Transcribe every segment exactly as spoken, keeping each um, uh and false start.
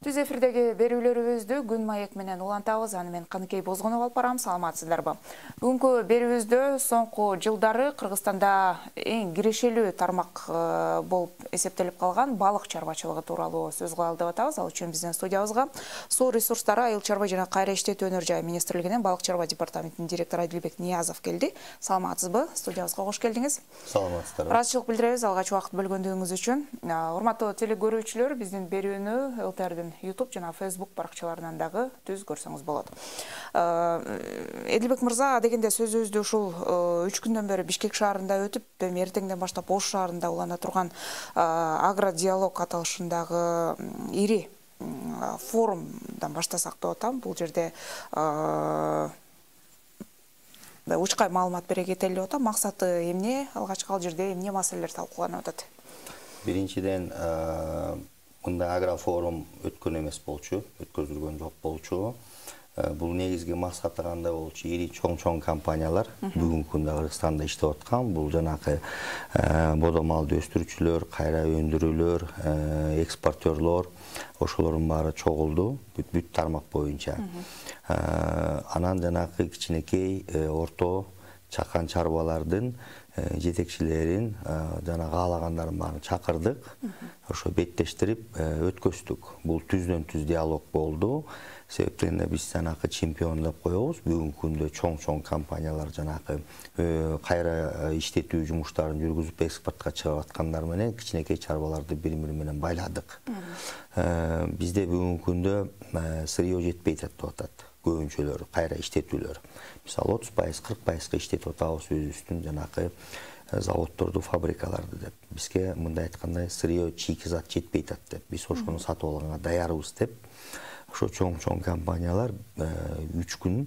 Түз эфирдеги берүүлөрүбүздү күн маек менен улантабыз. Аны мен Каныкей Бозгонов алып барам. Саламатсыздарбы? Бүгүнкү берүүбүздө соңку жылдары Кыргызстанда эң кирешелүү тармак болуп эсептелип калган балык чарбачылыгы тууралуу сөз кылалы деп атабыз. Ал үчүн биздин студиябызга Суу ресурстары, айыл чарба жана кайра иштетүү өнөр жай министрлигинин балык чарба департаментинин директору Адилбек Ниязов келди. Саламатсызбы? Студиябызга кош келдиңиз. Саламатсыздарбы. Ыраазычылык билдиребиз алгач убакыт бөлгөндүгүңүз үчүн. Урматтуу телекөрүүчүлөр, биздин берүүнү ЛТРдин YouTube жана Facebook баракчаларынан дагы түз көрсөңүз болот. Эдилбек мырза, дегенде сөзүбүздү ушул үч күндөн бери Бишкек шаарында өтүп, эртеңден баштап Ош шаарында улана турган агродиалог аталышындагы ири форумдан баштасак деп атам. Бул жерде учкай маалымат бере кетели деп атам. Максаты эмне? Алгачкы ал жерде эмне маселелер талкууланып атат? Биринчиден, мындай агрофорум өткөн эмес болчу, өткөзүлгөн жок болчу. Бул негизги максаты кандай болчу? Ири чоң-чоң компаниялар бүгүнкү күндө Кыргызстанда иштеп аткан. Бул жанагы бодо малды өстүрүүчүлөр, кайра өндүрүүлөр, экспортерлор, ошолордун баары чогулду бүт тармак боюнча. Анан жанагы кичинекей, орто, чакан чарбалардын жетекчилерин жана каалагандарын баарын чакырдык. Ошо беттештирип өткөздүк. Бул түздөн түз диалог болду. Себептен биз жанагы чемпион деп коебуз. Бүгүнкү күндө чоң-чоң компаниялар жанагы кайра иштетүү жумуштарын жүргүзүп экспортко чыгып аткандар менен кичинекей чарбаларды бири-бири менен байладык. Бизде бүгүнкү күндө сырье жетпей жатып атат. Көбүнчөлөр кайра иштетүүлөр. Мисалы отуз пайыз, кырк пайызга иштетип атабыз өзүбүздүн жанагы заводдорду, фабрикаларды деп. Бизге мындай айтканда сырье чийки зат жетпей атат деп. Биз ошону сатып алганга даярбыз деп. Ошо чоң-чоң компаниялар үч күн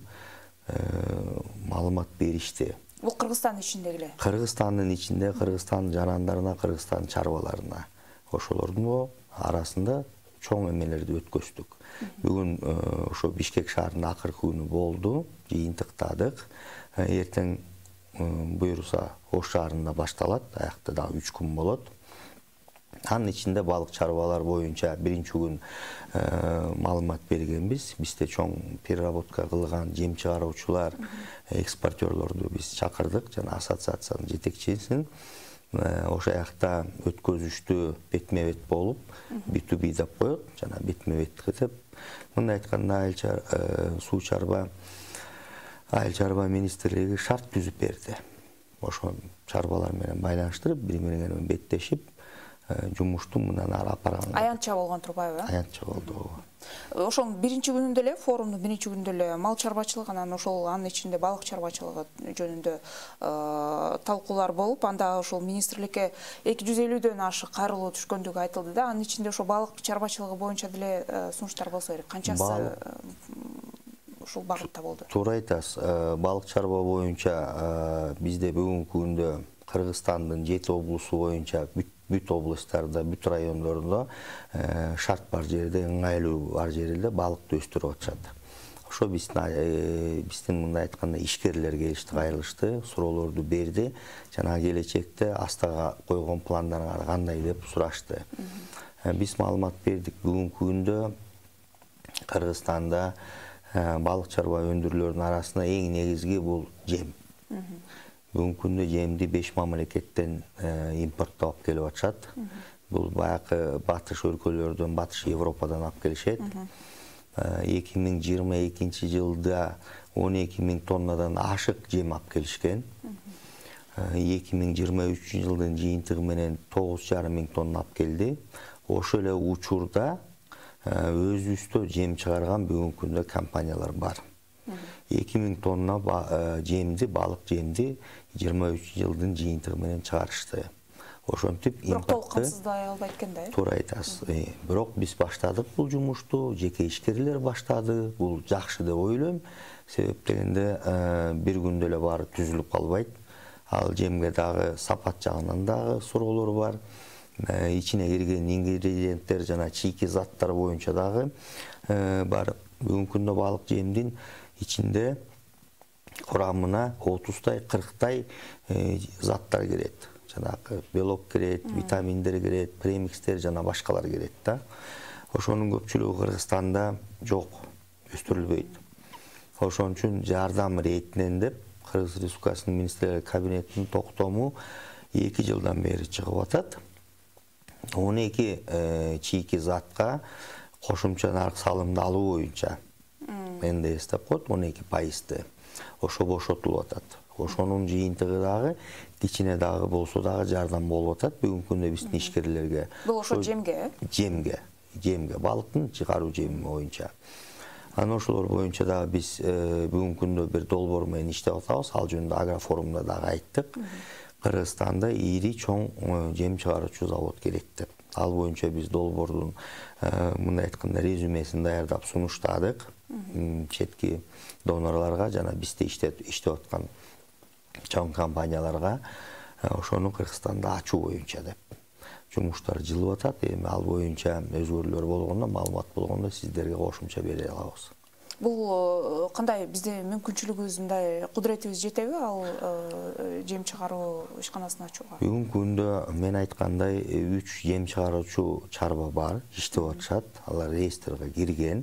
маалымат беришти. Бул Кыргызстан ичиндеги эле? Кыргызстандын ичинде, Кыргызстан жарандарына, Кыргызстан чарбаларына. Ошолордун арасында чоң эмелерди өткөздүк. Бүгүн ошо Бишкек шаарында акыркы күнү болду, жыйынтыктадык. Эртең буюрса Ош шаарында башталат, аякта дагы үч күн болот. Анын ичинде балык чарбалар боюнча биринчи күн маалымат бергенбиз. Бизде чоң переработка кылган жем чыгаруучулар, экспортерлорду биз чакырдык жана ассоциациянын жетекчисин. Ошо аякта өткөзүштү бетме-бет болуп, би ту би деп коет, жана бетме-бет кытып. Мындай айтканда суу чарба айыл чарба министрлиги шарт түзүп берди. Ошо чарбалар менен байланыштырып, бири-бири менен беттешип, жумушту мындан ары алып барган. Аянтча болгон турбайбы? Аянтча болду. Ошол биринчи күнүндө эле, форумдун биринчи күнүндө эле мал чарбачылыгы, анан ошол анын ичинде балык чарбачылыгы жөнүндө талкуулар болуп, анда ошол министрликке эки жүз элүүдөн ашык кайрылуу түшкөндүгү айтылды да. Анын ичинде ошол балык чарбачылыгы боюнча деле сунуштар болсо керек. Канчасы ушул багытта болду? Туура айтасыз. Балык чарба боюнча бизде бүгүнкү күндө Кыргызстандын жети облусу боюнча бүт областтарда, бүт райондордо шарт бар жерде, ыңгайлуу бар жерде балыкты өстүрүп атышат. Ошо биздин мындай айтканда ишкерлер келишти, кайрылышты, суроолорду берди. Жана келечекте астага койгон пландарыңар кандай деп сурашты. Биз маалымат бердик. Бүгүнкү күндө Кыргызстанда балык чарба өндүрүүлөрүнүн арасында эң негизги бул жем. Бүгүнкү күндө жемди беш мамлекеттен импорттоп келип атышат. Бул баягы батыш өлкөлөрдөн, батыш Европадан алып келишет. эки миң жыйырма экинчи жылда он эки миң тоннадан ашык жем алып келишкен. эки миң жыйырма үчүнчү жылдын жыйынтыгы менен тогуз жарым миң тонна алып келди. Ошол эле учурда өзүбүздө жем чыгарган бүгүнкү күндө компаниялар бар. эки миң тонна жемди, балык жемди жыйырма үчүнчү жылдын жыйынтыгы менен чыгарышты. Ошентип импортты. Бирок толук камсыздай албайт экен да. Туура айтасыз. Бирок биз баштадык бул жумушту, жеке ишкерлер баштады. Бул жакшы деп ойлойм. Себеп дегенде бир күндө эле баары түзүлүп калбайт. Ал жемге дагы сапат жагынан дагы суроолор бар. Ичине кирген ингредиенттер жана чийки заттар боюнча дагы бар. Бүгүнкү күндө балык жемдин ичинде курамына отуздай, кырктай заттар кирет. Жанагы белок кирет, витаминдер кирет, премикстер жана башкалар кирет да. Ошонун көпчүлүгү Кыргызстанда жок, өстүрүлбөйт. Ошон үчүн жардам рейтинен деп Кыргыз Республикасынын министрлер кабинетинин токтому эки жылдан бери чыгып атат. он эки чийки затка кошумча нарк салымды алуу боюнча эн дэ эс деп коет, он эки пайызды. Ошо бошотулуп атат. Ошонун жыйынтыгы дагы кичине дагы болсо дагы жардам болуп атат бүгүнкү күндө биздин ишкерлерге. Бул ошо жемге? Жемге, жемге, балыктын чыгаруу жеми боюнча. Анан ошолор боюнча дагы биз бүгүнкү күндө бир долбоор менен иштеп атабыз. Ал жөнүндө агрофорумда дагы айттык. Кыргызстанда ири чоң жем чыгаруучу завод керек деп. Ал боюнча биз долбоордун мындай айтканда резюмесин даярдап сунуштадык четки донорлорго жана бизде иштеп иштеп аткан чоң компанияларга ошону Кыргызстанда ачуу боюнча деп. Жумуштар жылып атат. Эми ал боюнча өзгөрүүлөр болгондо, маалымат болгондо сиздерге кошумча бере алабыз. Бул кандай бизде мүмкүнчүлүгүбүз мындай кудуретибиз жетеби ал жем чыгаруу ишканасына ачууга? Бүгүнкү күндө мен айткандай үч жем чыгаруучу чарба бар, иштеп атышат. Алар реестрге кирген.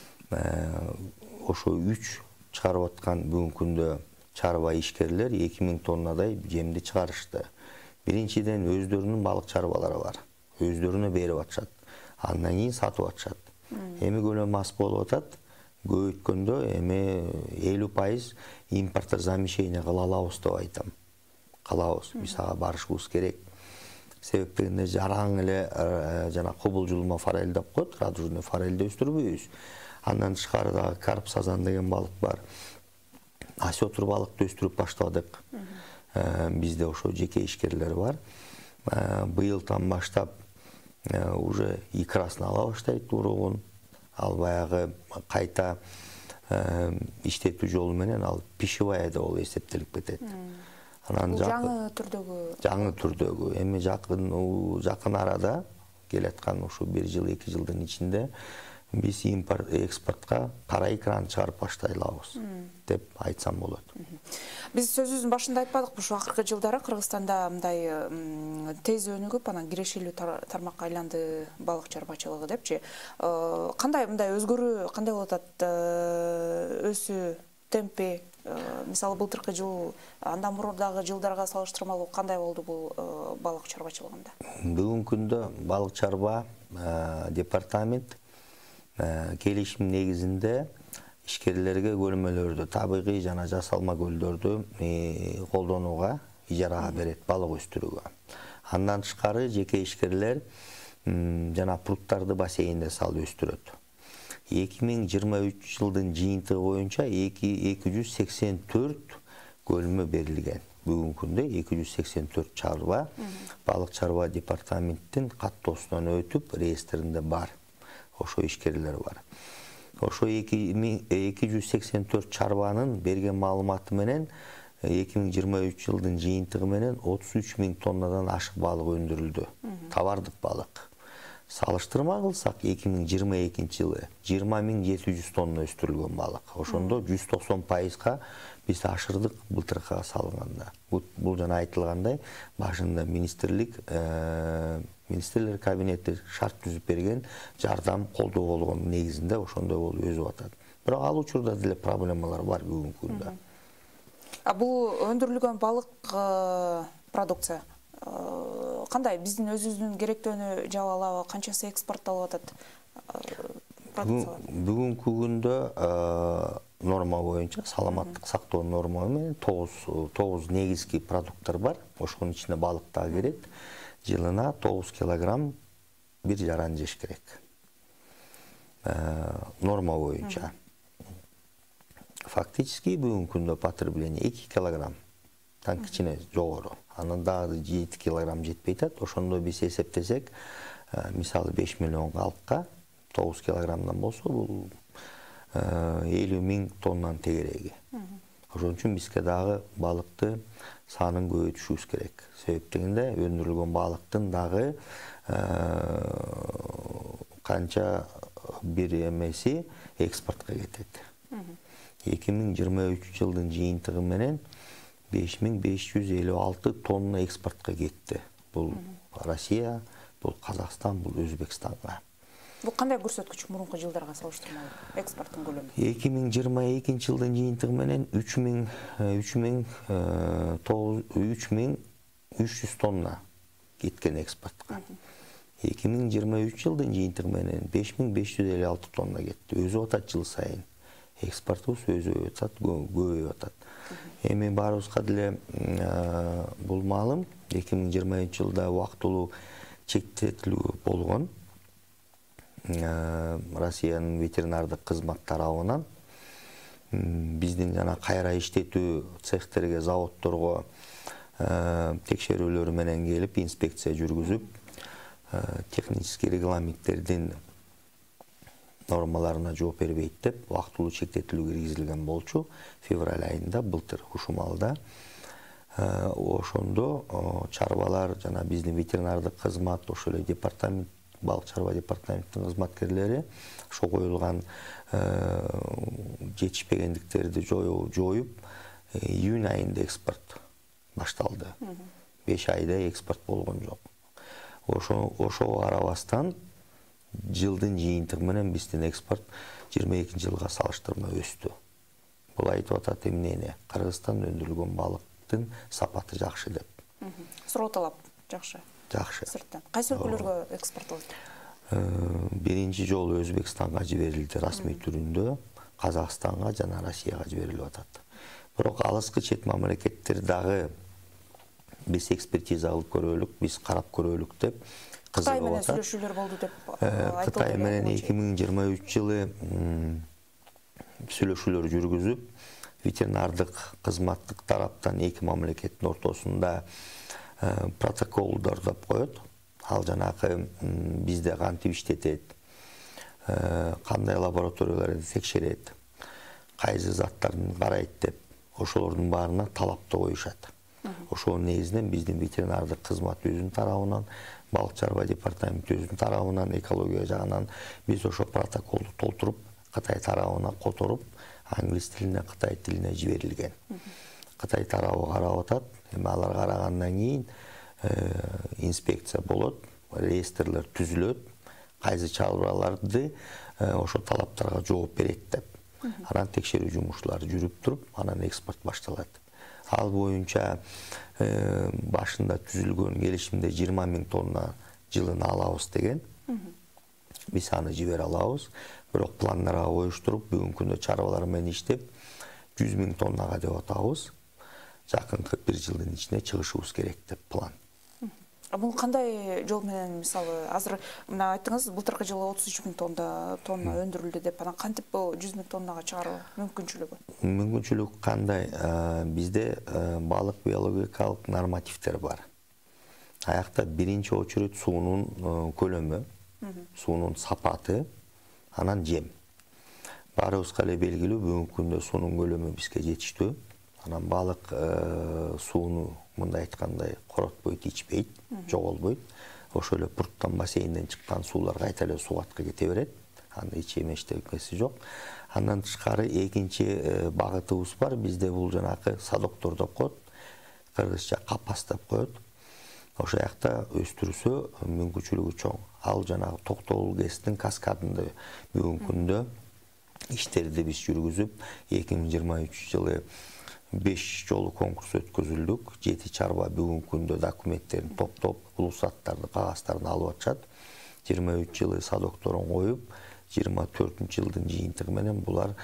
Ошо үч чыгарып аткан бүгүнкү күндө чарба ишкерлер эки миң тоннадай жемди чыгарышты. Биринчиден өздөрүнүн балык чарбалары бар. Өздөрүнө берип атышат. Андан кийин сатып атышат. Эми көлөмү аз болуп атат. Көбөйткөндө эми элүү пайыз импорттор замещение кыла алабыз деп айтам. Калабыз, биз ага барышыбыз керек. Себеп дегенде жараң эле жана кубулжулма форель деп коет, радужный форельди өстүрбөйбүз. Андан тышкары дагы карп, сазан деген балык бар. Осетр балыкты өстүрүп баштадык. Бизде ошо жеке ишкерлер бар. Быйылдан баштап уже икрасын ала баштайт урогун. Ал баягы кайта иштетүү жолу менен ал пищевая деп ол эсептелип кетет. Анан жаңы түрдөгү жаңы түрдөгү эми жакын жакын арада келаткан ушу бир жыл эки жылдын ичинде биз импорт экспортко кара икраны чыгарып баштай алабыз деп айтсам болот. Биз сөзүбүздүн башында айтпадыкпы, ушу акыркы жылдары Кыргызстанда мындай тез өнүгүп, анан кирешелүү тармакка айланды балык чарбачылыгы депчи. Кандай мындай өзгөрүү кандай болуп атат? Өсүү темпи, мисалы былтыркы жыл, андан мурдагы жылдарга салыштырмалуу кандай болду бул балык чарбачылыгында? Бүгүнкү күндө балык чарба департамент келишим негизинде ишкерлерге көлмөлөрдү, табигый жана жасалма көлдөрдү колдонууга ижарага берет балык өстүрүүгө. Андан тышкары жеке ишкерлер жана пруттарды бассейнде салып өстүрөт. эки миң жыйырма үч жылдын жыйынтыгы боюнча эки жүз сексен төрт көлмө берилген. Бүгүнкү күндө эки жүз сексен төрт чарба балык чарба департаменттин каттоосунан өтүп реестринде бар. Ошо ишкерлер бар. Ошо эки жүз сексен төрт чарбанын берген маалыматы менен эки миң жыйырма үч жылдын жыйынтыгы менен отуз үч миң тоннадан ашык балык өндүрүлдү. Товардык балык. Салыштырма кылсак эки миң жыйырма экинчи жылы жыйырма миң жети жүз тонна өстүрүлгөн балык. Ошондо жүз токсон пайызга биз ашырдык былтыркыга салынганда. Бул жана айтылгандай башында министрлик министрлер кабинети шарт түзүп берген жардам колдоо болгон негизинде ошондой болуп өзүп атат. Бирок ал учурда деле проблемалар бар бүгүнкү күндө. А бул өндүрүлгөн балык продукция кандай биздин өзүбүздүн керектөөнү жаба алабы, канчасы экспортталып атат продукциялар? Бүгүнкү күндө норма боюнча саламаттык сактоо норма менен тогуз негизги продукттар бар. Ошонун ичине балык да кирет. Жылына тогуз килограмм бир жаран жеш керек. Норма боюнча. Фактически бүгүнкү күндө потребление эки килограмм. Тан кичине жогору. Анан дагы жети килограмм жетпей атат. Ошондо биз эсептесек, мисалы беш миллион балыкка тогуз килограммдан болсо бул элүү миң тоннанын тегереги. Ошон үчүн бизге дагы балыкты санын көбөйтүшүбүз керек. Себеп дегенде өндүрүлгөн балыктын дагы канча бир эмеси экспортко кетет. эки миң жыйырма үч жылдын жыйынтыгы менен беш миң беш жүз элүү алты тонна экспортко кетти. Бул Россия, бул Казакстан, бул Өзбекстанга. Бул кандай көрсөткүч мурунку жылдарга салыштырмалуу экспорттун көлөмү? эки миң жыйырма экинчи жылдын жыйынтыгы менен үч миң үч жүз тонна кеткен экспортко. эки миң жыйырма үч жылдын жыйынтыгы менен беш миң беш жүз элүү алты тонна кетти. Өзүп атат жыл сайын. Экспортубуз өзүп атат, көбөйүп атат. Эми баарыбызга деле бул маалым эки миң жыйырма үчүнчү жылда убактылуу чектетилүү болгон. Россиянын ветеринардык кызмат тарабынан биздин жана кайра иштетүү цехтерге, заводдорго текшерүүлөр менен келип, инспекция жүргүзүп, технический регламенттердин нормаларына жооп бербейт деп убактылуу чектетилүү киргизилген болчу февраль айында былтыр ушул малда. Ошондо чарбалар жана биздин ветеринардык кызмат, ошол эле департамент, балык чарба департаментинин кызматкерлери ошо коюлган жетишпегендиктерди жоюп, июнь айында экспорт башталды. беш айда экспорт болгон жок. Ошого карабастан жылдын жыйынтыгы менен биздин экспорт жыйырма экинчи жылга салыштырма өстү. Бул айтып атат эмнени? Кыргызстанда өндүрүлгөн балыктын сапаты жакшы деп. Суроо талап жакшы. Жакшы. Сырттан. Кайсы өлкөлөргө экспорттолот? Биринчи жолу Өзбекстанга жиберилди расмий түрүндө, Казакстанга жана Россияга жиберилип атат. Бирок алыскы чет мамлекеттер дагы биз экспертиза кылып көрөлүк, биз карап көрөлүк деп Кытай менен сүйлөшүүлөр болду деп айтылды. Кытай менен эки миң жыйырма үч жылы сүйлөшүүлөр жүргүзүп, ветеринардык кызматтык тараптан эки мамлекеттин ортосунда протоколдор деп коет. Ал жанакы бизде кантип иштетет, кандай лабораторияларды текшерет, кайсы заттарын карайт деп, ошолордун баарына талапты коюшат. Ошонун негизинен биздин ветеринардык кызмат өзүнүн тарабынан, балык чарба департаменти өзүнүн тарабынан, экология жагынан биз ошо протоколду толтуруп, Кытай тарабына которуп, англис тилине, Кытай тилине жиберилген. Кытай тарабы карап атат, эми алар карагандан кийин инспекция болот, реестрлер түзүлөт, кайсы чарбаларды ошо талаптарга жооп берет деп. Анан текшерүү жумуштары жүрүп туруп, анан экспорт башталат. Ал боюнча башында түзүлгөн келишимде жыйырма миң тонна жылына алабыз деген. Биз аны жибере алабыз. Бирок пландарга коюштуруп, бүгүнкү күндө чарбалар менен иштеп, жүз миң тоннага деп атабыз. Жакынкы бир жылдын ичинде чыгышыбыз керек деп план. Бул кандай жол менен, мисалы, азыр мына айттыңыз, былтыркы жылы отуз үч миң тонна тонна өндүрүлдү деп, анан кантип бул жүз миң тоннага чыгаруу мүмкүнчүлүгү? Мүмкүнчүлүк кандай? Бизде балык биологикалык нормативдер бар. Аякта биринчи очередь суунун көлөмү, суунун сапаты, анан жем. Баарыбызга эле белгилүү, бүгүнкү күндө суунун көлөмү бизге жетиштүү. Анан балык сууну мындай айткандай коротпойт, ичпейт, жоголбойт. Ошол эле пурттан, бассейнден чыккан суулар кайта эле субатка кете берет. Анда эч эчтекеси жок. Андан тышкары экинчи багытыбыз бар. Бизде бул жанакы садоктор деп коет. Кыргызча капас деп коет. Ошол жакта өстүрсө мүмкүнчүлүгү чоң. Ал жанагы Токтогул ГЭСтин каскадында бүгүнкү күндө иштерди биз жүргүзүп, эки миң жыйырма үчүнчү жылы беш жолу конкурс өткөзүлдүк. жети чарба бүгүнкү күндө документтерин топтоп, улусаттарды, кагаздарын алып атышат. жыйырма үч жылы садокторун коюп, жыйырма төртүнчү жылдын жыйынтыгы менен булар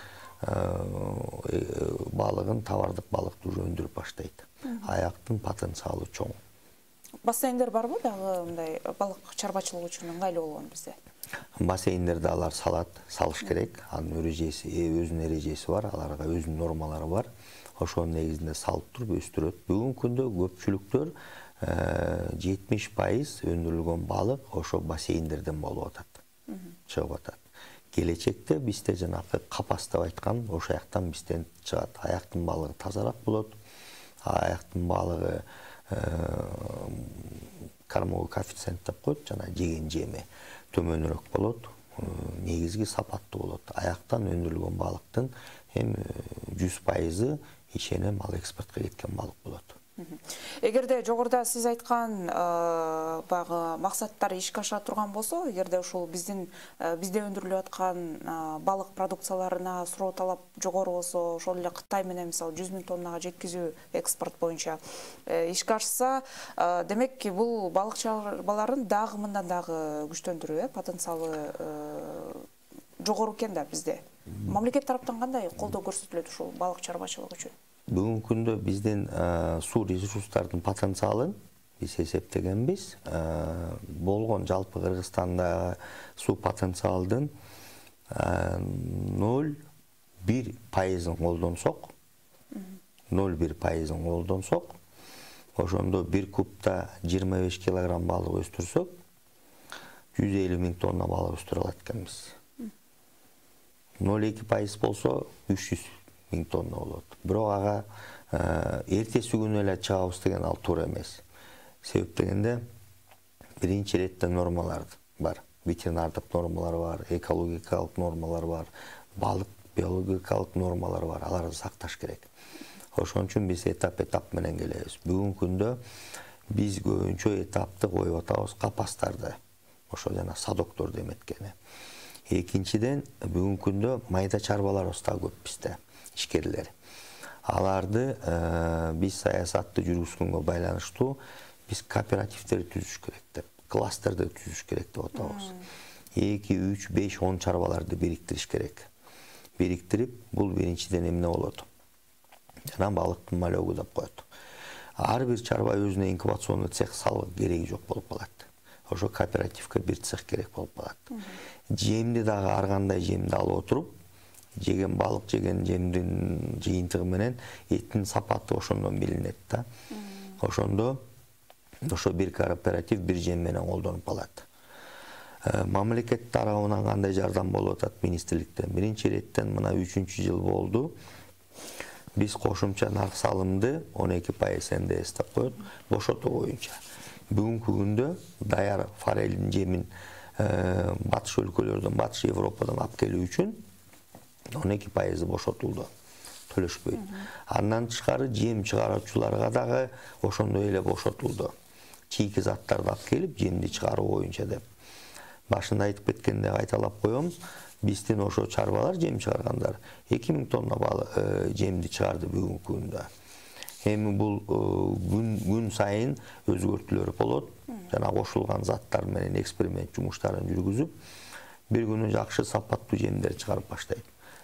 балыгын, товардык балыкты уже өндүрүп баштайт. Аяктын потенциалы чоң. Бассейндер барбы дагы мындай балык чарбачылыгы үчүн ыңгайлуу болгон бизде? Бассейндерди алар салат, салыш керек. Анын эрежеси, өзүнүн эрежеси бар, аларга өзүнүн нормалары бар. Ошонун негизинде салып туруп өстүрөт. Бүгүнкү күндө көпчүлүктөр жетимиш пайыз өндүрүлгөн балык ошо бассейндерден болуп атат. Чыгып атат. Келечекте бизде жанакы капас деп айткан, ошол жактан бизден чыгат. Аяктын балыгы тазараак болот. Аяктын балыгы кормовой коэффициент деп коет, жана жеген жеми төмөнүрөөк болот. Негизги сапаттуу болот. Аяктан өндүрүлгөн балыктын эми жүз пайызы ишенем ал экспортко кеткен балык болот. Эгерде жогоруда сиз айткан багы максаттар ишке аша турган болсо, эгерде ушул биздин бизде өндүрүлүп аткан балык продукцияларына суроо талап жогору болсо, ошол эле Кытай менен мисалы жүз миң тоннага жеткизүү экспорт боюнча ишке ашса, демек бул балык чарбаларын дагы мындан дагы күчтөндүрүү, потенциалы жогору экен да бизде. Мамлекет тараптан кандай колдоо көрсөтүлөт ушул балык чарбачылыгы үчүн? Бүгүнкү күндө биздин суу ресурстардын потенциалын биз эсептегенбиз. Болгон жалпы Кыргызстандагы суу потенциалдын ноль бир пайызын колдонсок, ноль бир пайызын колдонсок, ошондо бир кубта жыйырма беш килограмм балык өстүрсөк, жүз элүү миң тонна балык өстүрө алат экенбиз. ноль эки пайыз болсо үч жүз миң тонна болот. Бирок ага эртеси күнү эле чыгабыз деген ал туура эмес. Себеп дегенде биринчи иретте нормалар бар. Ветеринардык нормалар бар, экологикалык нормалар бар, балык биологикалык нормалар бар. Аларды сакташ керек. Ошон үчүн биз этап-этап менен келебиз. Бүгүнкү күндө биз көбүнчө этапты коюп атабыз капастарды. Ошо жана садоктор деметкени. Экинчиден, бүгүнкү күндө майда чарбаларыбыз да көп бизде, ишкерлер. Аларды биз саясатты жүргүзгөнгө байланыштуу биз кооперативдерди түзүш керек деп, кластерди түзүш керек деп атабыз. эки, үч, беш, он чарбаларды бириктириш керек. Бириктирип, бул биринчиден эмне болот? Жана балыктын малөгү деп коет. Ар бир чарба өзүнө инкубационный цех салып кереги жок болуп калат. Ошо кооперативге бир цех керек болуп калат. Жемди дагы ар кандай жемди алып отуруп, жеген балык жеген жемдин жыйынтыгы менен эттин сапаты ошондон билинет да. Ошондо ошо бир кооператив бир жем менен колдонуп калат. Мамлекет тарабынан кандай жардам болуп атат министрликтен? Биринчи иреттен мына үчүнчү жыл болду. Биз кошумча нарк салымды он эки пайыз эн дэ эс деп коет, бошотуу боюнча. Бүгүнкү күндө даяр форелдин жемин батыш өлкөлөрдөн, батыш Европадан алып келүү үчүн он эки пайызы бошотулду, төлөшпөйт. Андан тышкары жем чыгаруучуларга дагы ошондой эле бошотулду. Чийки заттарды алып келип, жемди чыгаруу боюнча деп. Башында айтып кеткенде кайталап коем, биздин ошо чарбалар жем чыгаргандар эки миң тонна балык жемди чыгарды бүгүнкү күндө. Эми бул күн сайын өзгөртүүлөр болот. Жана кошулган заттар менен эксперимент жумуштарын жүргүзүп, бир күнү жакшы сапаттуу жемдер чыгарып баштайт.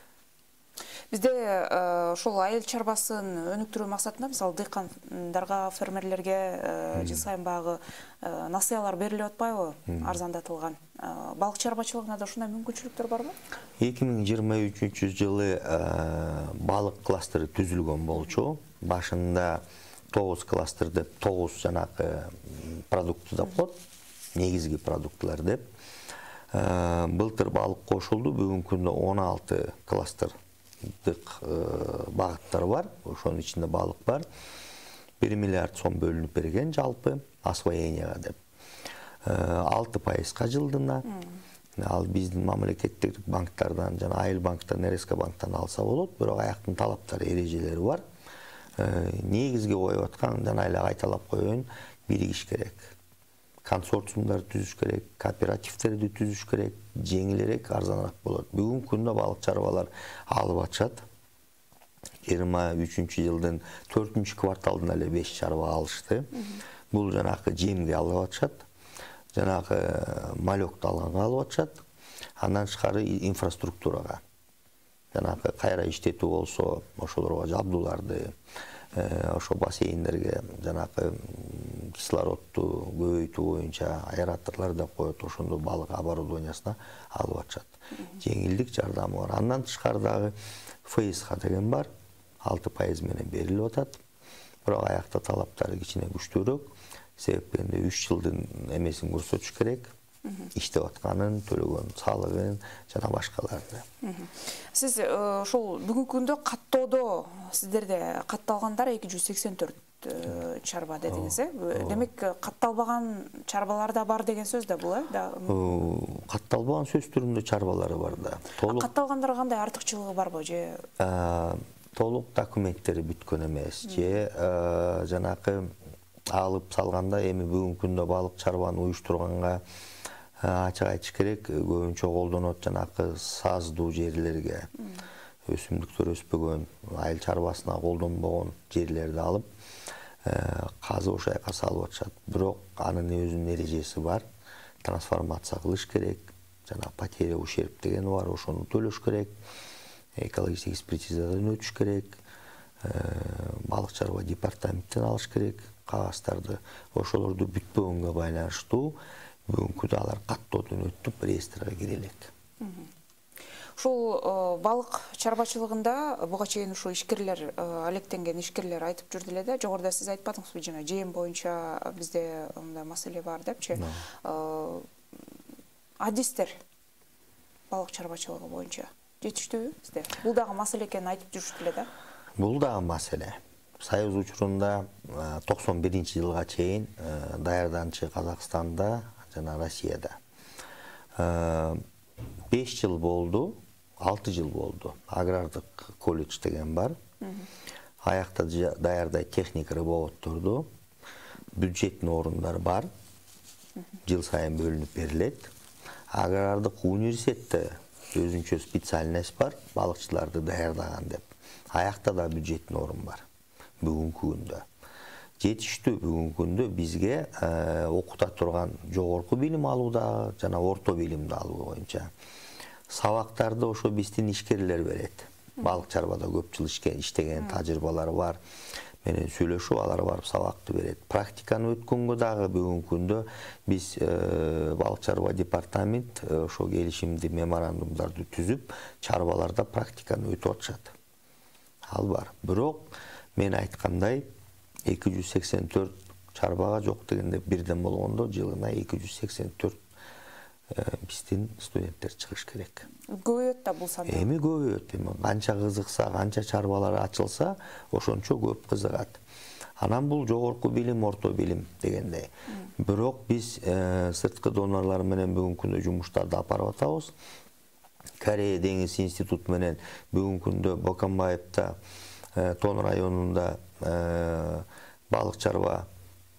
Бизде ошол айыл чарбасын өнүктүрүү максатында мисалы дыйкандарга, фермерлерге жыл сайын багы насыялар берилип атпайбы, арзандатылган. Балык чарбачылыгына да ушундай мүмкүнчүлүктөр барбы? эки миң жыйырма үчүнчү жылы балык кластери түзүлгөн болчу. Башында тогуз кластер деп, тогуз жанагы продукты деп коет, негизги продуктылар деп. Былтыр балык кошулду, бүгүнкү күндө он алты кластер багыттар бар, ошонун ичинде балык бар. бир миллиард сом бөлүнүп берген жалпы освоенияга деп. алты пайызга жылдына. Ал биздин мамлекеттик банктардан, жана Айыл банктан, эр эс ка банктан алса болот, бирок аяктын талаптары, эрежелери бар. Негизги коюп аткан, жана эле кайталап коеюн, биригиш керек. Консорциумдар түзүш керек, кооперативтерди түзүш керек, жеңилирээк, арзаныраак болот. Бүгүнкү күндө балык чарбалар алып атышат. жыйырма үчүнчү жылдын төртүнчү кварталында эле беш чарба алышты. Бул жанагы жемди алып атышат, жанагы малөктү алганга алып атышат. Андан тышкары инфраструктурага, жанагы кайра иштетүү болсо, ошолорго жабдууларды, ошо бассейндерге жанагы кислородду көбөйтүү боюнча аэраторлор деп коет, ошондо балык оборудованиясына алып атышат. Жеңилдик жардамы бар. Андан тышкары дагы эф эс ка деген бар, алты пайыз менен берилип атат. Бирок аякта талаптары кичине күчтүүрөөк. Себеп дегенде үч жылдын эмесин көрсөтүш керек. Иштеп атканын, төлөгөн салыгын жана башкаларды. Сиз ошол бүгүнкү күндө каттоодо сиздерде катталгандар эки жүз сексен төрт чарба дедиңиз, э? Демек катталбаган чарбалар да бар деген сөз да бул, э? Катталбаган сөз түрүндө чарбалары бар да. Катталгандарга кандай артыкчылыгы барбы же? толук документтери бүткөн эмес. Же жанакы алып салганда эми бүгүнкү күндө балык чарбаны уюштурганга ачык айтыш керек, көбүнчө колдонот жанакы саздуу жерлерге. Өсүмдүктөр өспөгөн, айыл чарбасына колдонбогон жерлерди алып, казып ошол жака салып атышат. Бирок анын өзүнүн эрежеси бар. Трансформация кылыш керек, жана потеря ущерб деген бар, ошону төлөш керек. Экологический экспертизадан өтүш керек. Балык чарба департаменттен алыш керек кагаздарды. Ошолорду бүтпөгөнгө байланыштуу бүгүнкү алар каттоодон өтүп реестрге кире элек. Ушул балык чарбачылыгында буга чейин ушу ишкерлер, алектенген ишкерлер айтып жүрдү эле да, жогоруда сиз айтпадыңызбы, жана жээн боюнча бизде мындай маселе бар депчи. Адистер балык чарбачылыгы боюнча жетиштүүбү бизде? Бул дагы маселе экенин айтып жүрүштү эле да. Бул дагы маселе. Союз учурунда токсон биринчи жылга чейин даярданчы Казакстанда жана Россияда. беш жыл болду, алты жыл болду. Агрардык колледж деген бар. Аякта даярдайт техник рыбоводдорду. Бюджеттин орундары бар. Жыл сайын бөлүнүп берилет. Агрардык университетте өзүнчө специальность бар, балыкчыларды даярдаган деп. Аякта да бюджеттин орун бар. Бүгүнкү күндө жетиштүү, бүгүнкү күндө бизге окута турган жогорку билим алууда жана орто билимди алуу боюнча сабактарды ошо биздин ишкерлер берет. Балык чарбада көп жыл иштеген тажрыйбалары бар. Менен сүйлөшүп, алар барып сабакты берет. Практиканы өткөнгө дагы бүгүнкү күндө биз балык чарба департамент ошо келишимди, меморандумдарды түзүп, чарбаларда практиканы өтүп атышат. Ал бар. Бирок мен айткандай эки жүз сексен төрт чарбага жок дегенде бирден болгондо жылына эки жүз сексен төрт биздин студенттер чыгыш керек. Көбөйөт да бул сан. Эми көбөйөт. Эми канча кызыкса, канча чарбалар ачылса, ошончо көп кызыгат. Анан бул жогорку билим, орто билим дегендей. Бирок биз сырткы донорлор менен бүгүнкү күндө жумуштарды алып атабыз. Корея деңиз институту менен бүгүнкү күндө Бокамбаевда Тон районунда балык чарба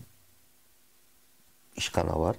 ишкана бар.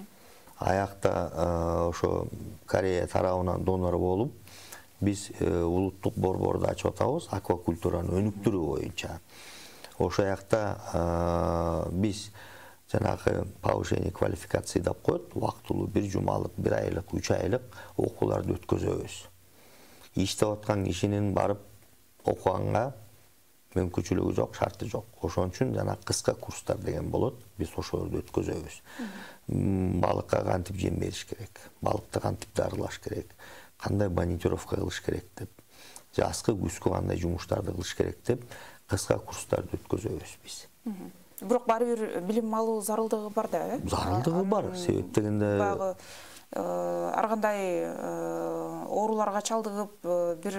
Аякта ошо Корея тарабынан донор болуп, биз улуттук борборду ачып атабыз, аквакультураны өнүктүрүү боюнча. Ошо жакта биз жанагы повышение квалификации деп коет, убактылуу бир жумалык, бир айлык, үч айлык окууларды өткөзөбүз. Иштеп аткан кишинин барып окуганга мүмкүнчүлүгү жок, шарты жок. Ошон үчүн жана кыска курстар деген болот, биз ошолорду өткөзөбүз. Балыкка кантип жем бериш керек, балыкты кантип дарылаш керек, кандай монитировка кылыш керек деп, жазгы күзгү кандай жумуштарды кылыш керек деп, кыска курстарды өткөзөбүз биз. Бирок баары бир билим алуу зарылдыгы бар да, э? Зарылдыгы бар, себеп дегенде багы ар кандай ооруларга чалдыгып, бир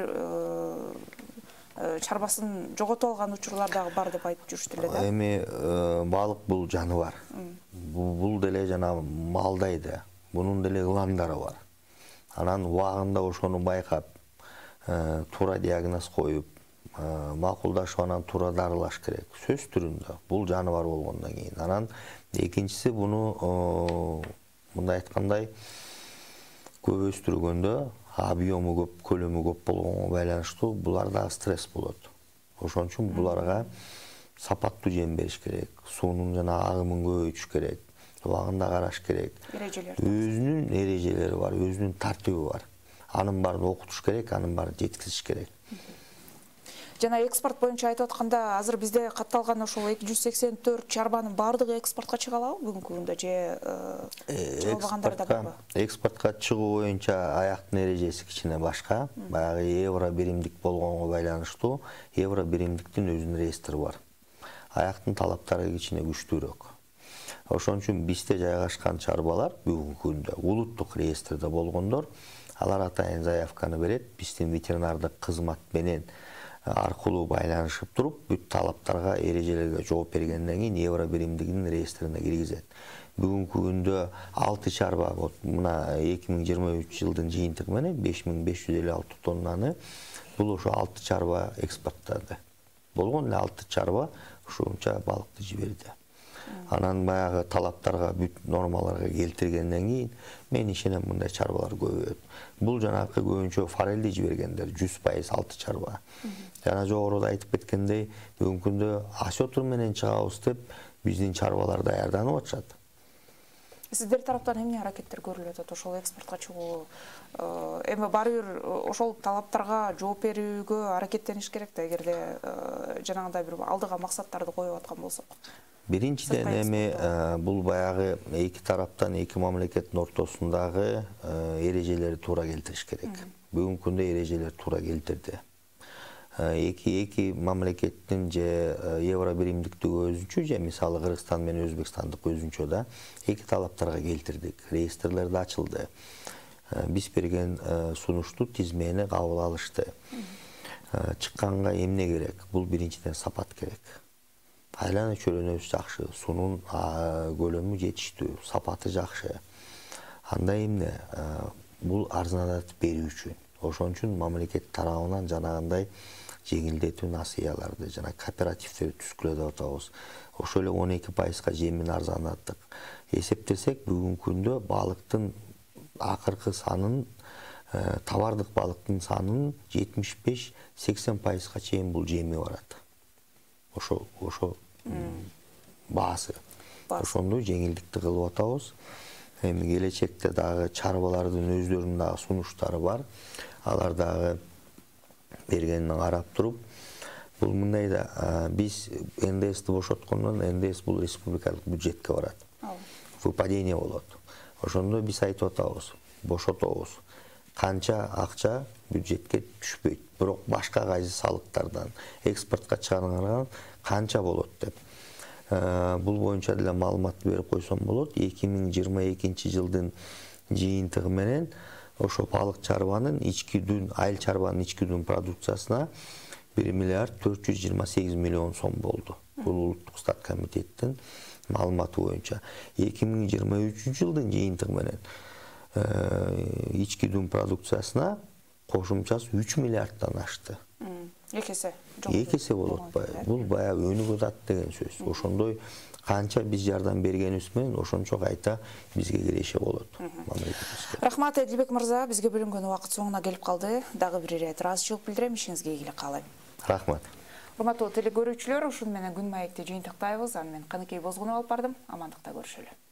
чарбасын жоготуп алган учурлар дагы бар деп айтып жүрүштү эле да. Эми балык бул жаныбар. Бул деле жана малдай да. Бунун деле ыландары бар. Анан убагында ошону байкап, туура диагноз коюп, макулдашып анан туура дарылаш керек. Сөз түрүндө бул жаныбар болгондон кийин. Анан экинчиси буну мындай айткандай көп өстүргөндө объему көп, көлөмү көп болгонго байланыштуу буларда стресс болот. Ошон үчүн буларга сапаттуу жем бериш керек, суунун жана агымын көбөйтүш керек, убагында караш керек. Өзүнүн эрежелери бар, өзүнүн тартиби бар. Анын баарын окутуш керек, анын баарын жеткизиш керек. Жана экспорт боюнча айтып атканда, азыр бизде катталган ошол эки жүз сексен төрт чарбанын баардыгы экспортко чыга алабы бүгүнкү күндө, же чыгылбагандар да барбы? Экспортко чыгуу боюнча аяктын эрежеси кичине башка. Баягы евро биримдик болгонго байланыштуу, евро биримдиктин өзүнүн реестри бар. Аяктын талаптары кичине күчтүүрөөк. Ошон үчүн бизде жайгашкан чарбалар бүгүнкү күндө улуттук реестрде болгондор, алар атайын заявканы берет, биздин ветеринардык кызмат менен аркылуу байланышып туруп, бүт талаптарга, эрежелерге жооп бергенден кийин евро биримдигинин реестрине киргизет. Бүгүнкү күндө алты чарба, вот мына эки миң жыйырма үч жылдын жыйынтыгы менен беш миң беш жүз элүү алты тоннаны Бул ошо алты чарба экспорттады. Болгон эле алты чарба ушунча балыкты жиберди. Анан баягы талаптарга, бүт нормаларга келтиргенден кийин мен ишенем мындай чарбалар көбөйөт. Бул жанакы көбүнчө форельди жибергендер жүз пайыз алты чарба. Жана жогоруда айтып кеткендей, бүгүнкү күндө асетур менен чыгабыз деп биздин чарбалар даярданып атышат. Сиздер тараптан эмне аракеттер көрүлүп атат ошол экспортко чыгуу? Эми баары бир ошол талаптарга жооп берүүгө аракеттениш керек да, эгерде жанагындай бир алдыга максаттарды коюп аткан болсок. Биринчиден эми бул баягы эки тараптан, эки мамлекеттин ортосундагы эрежелерди туура келтириш керек. Бүгүнкү күндө эрежелер туура келтирди. Эки эки мамлекеттин же евро биримдиктиги өзүнчө, же мисалы Кыргызстан менен Өзбекстандык өзүнчө да эки талаптарга келтирдик. Реестрлер да ачылды. Биз берген сунушту, тизмени кабыл алышты. Чыкканга эмне керек? Бул биринчиден сапат керек. Айлана чөлөнөбүз жакшы, сунун көлөмү жетиштүү, сапаты жакшы. Анда эмне? Бул арзандатып берүү үчүн. Ошон үчүн мамлекет тарабынан жанагындай жеңилдетүү насыяларды жана кооперативтерди түзгүлөп атабыз. Ошо эле он эки пайызга жемин арзандаттык. Эсептесек, бүгүнкү күндө балыктын акыркы санын, товардык балыктын санын жетимиш беш сексен пайызга чейин бул жеми барат. Ошо ошо баасы. Ошондой жеңилдикти кылып атабыз. Эми келечекте дагы чарбалардын өздөрүнүн дагы сунуштары бар. Алар дагы бергенин карап туруп, бул мындай да, биз эн дэ эсти бошоткондон эн дэ эс бул республикалык бюджетке барат. Выпадение болот. Ошондо биз айтып атабыз, бошотобуз. Канча акча бюджетке түшпөйт, бирок башка кайсы салыктардан экспортко чыгарылган канча болот деп. Бул боюнча деле маалымат берип койсом болот. эки миң жыйырма экинчи жылдын жыйынтыгы менен ошо балык чарбанын ички дүн, айыл чарбанын ички дүн продукциясына бир миллиард төрт жүз жыйырма сегиз миллион сом болду. Бул улуттук стат комитеттин маалыматы боюнча. эки миң жыйырма үчүнчү жылдын жыйынтыгы менен ички дүн продукциясына кошумчасы үч миллиарддан ашты. Эки эсе. Эки эсе болот баягы. Бул баягы өнүгүп атат деген сөз. Ошондой канча биз жардам бергенибиз менен ошончо кайта бизге киреше болот. Рахмат, Эдилбек мырза, бизге бөлүнгөн убакыт соңуна келип калды. Дагы бир ирет ыраазычылык билдирем, ишиңизге ийгилик каалайм. Рахмат. Урматтуу телекөрүүчүлөр, ушун менен күн маекти жыйынтыктайбыз. Аны мен Каныкей Бозгунов алып бардым. Амандыкта көрүшөлү.